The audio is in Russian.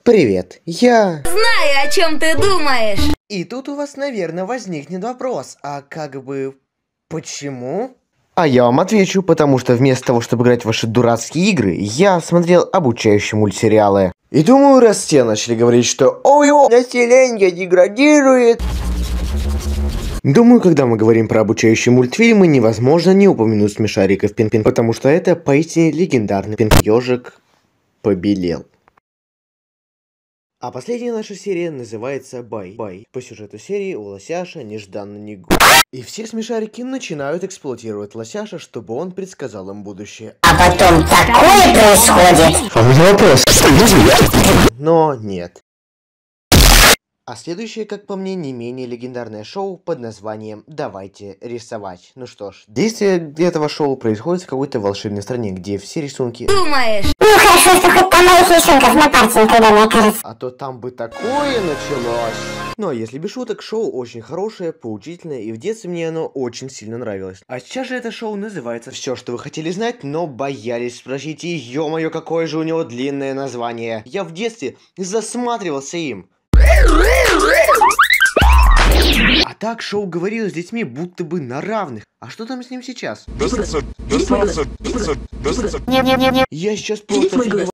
Привет, я... Знаю, о чем ты думаешь. И тут у вас, наверное, возникнет вопрос, почему? А я вам отвечу, потому что вместо того, чтобы играть в ваши дурацкие игры, я смотрел обучающие мультсериалы. И думаю, раз те начали говорить, что «Ой, население деградирует». Думаю, когда мы говорим про обучающие мультфильмы, невозможно не упомянуть смешариков Пин-Пин, потому что это поистине легендарный Пин-Ежик побелел. А последняя наша серия называется «Бай». По сюжету серии у Лосяша нежданно не год. И все смешарики начинают эксплуатировать Лосяша, чтобы он предсказал им будущее. А потом такое происходит. А у меня вопрос. Но нет. А следующее, как по мне, не менее легендарное шоу под названием «Давайте рисовать». Ну что ж, действие этого шоу происходит в какой-то волшебной стране, где все рисунки... Думаешь? Ну хорошо, что хоть там моих рисунков на парте никогда не окажется. А то там бы такое началось. Ну а если без шуток, шоу очень хорошее, поучительное, и в детстве мне оно очень сильно нравилось. А сейчас же это шоу называется «Все, что вы хотели знать, но боялись спросить». И ё-моё, какое же у него длинное название. Я в детстве засматривался им. А так шоу говорило с детьми будто бы на равных. А что там с ним сейчас? Я сейчас просто